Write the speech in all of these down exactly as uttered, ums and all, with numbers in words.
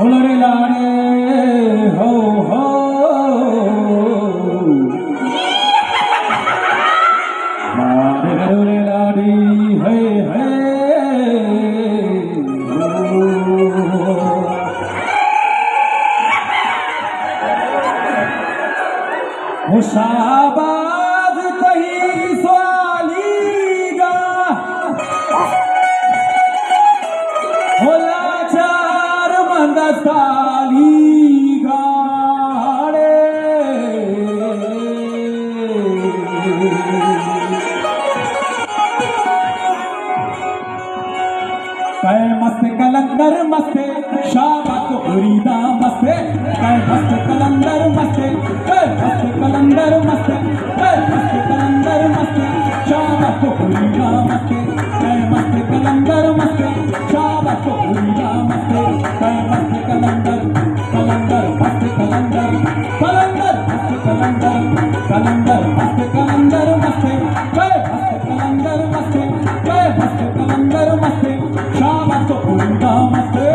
ढोलरे लाड़े हो हो मारे ढोलरे लाड़ी है है मुशाबाद तही स्वालीगा होला चार मंदसाली गाड़े कै मस्त कलंदर मस्ते शाबात उरीदा मस्ते कै मस्त कलंदर मस्ते कै मस्त कलंदर मस्ते कै मस्त कलंदर मस्ते शाबात उरीदा मस्ते कै मस्त कलंदर मस्ते शाबात उरीदा मस्ते कै मस्त कलंदर कलंदर मस्त कलंदर कलंदर मस्त कलंदर कलंदर मस्त कलंदर मस्ते कै मस्त कलंदर मस्ते कै मस्त कलंदर मस्ते शाबात उरीदा मस्ते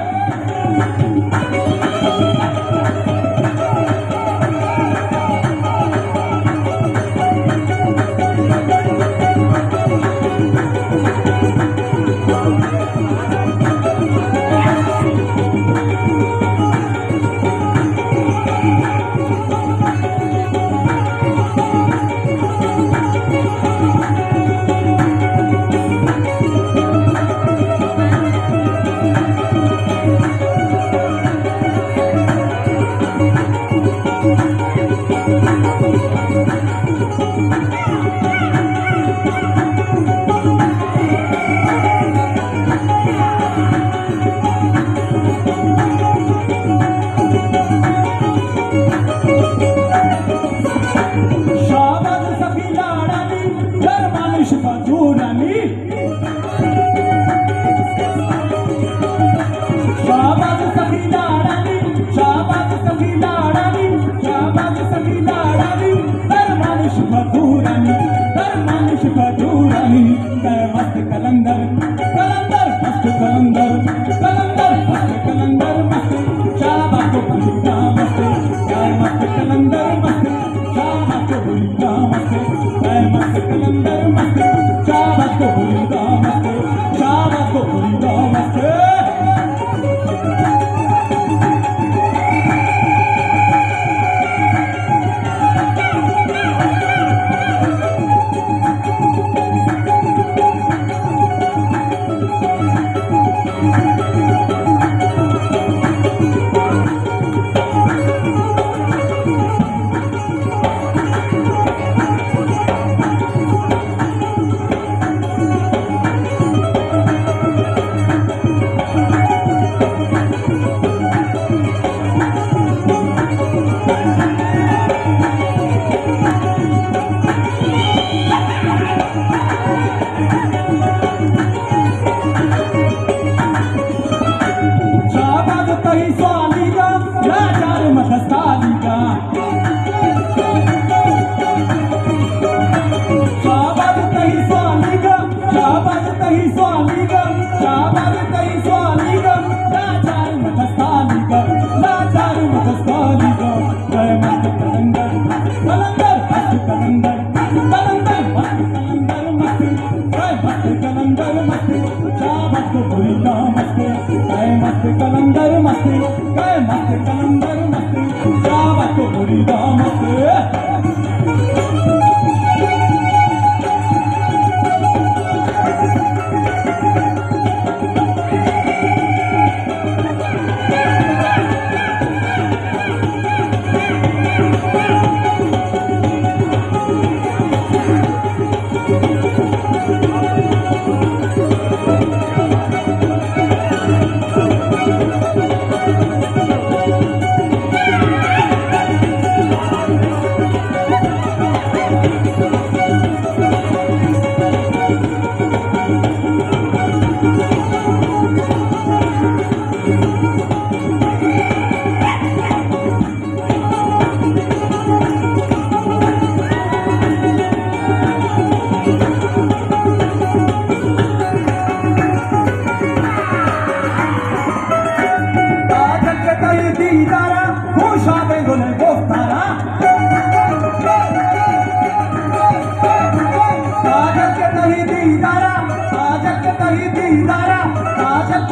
कलंदर कलंदर मस्त कलंदर कलंदर मस्त कलंदर मस्त शाबात उरीदा मस्ते कै मस्त कलंदर मस्ते शाबात उरीदा मस्ते कै मस्त कलंदर मस्ते शाबात उरीदा मस्ते शाबात उरीदा मस्ते कलंदर मस्ते कै मस्त कलंदर मस्ते शाबात उरीदा मस्ते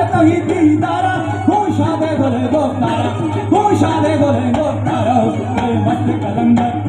नहीं दीदारा खुशा दे बोले दो तारा खुशा दे बोले दो तारा कहे मस्त कलंदर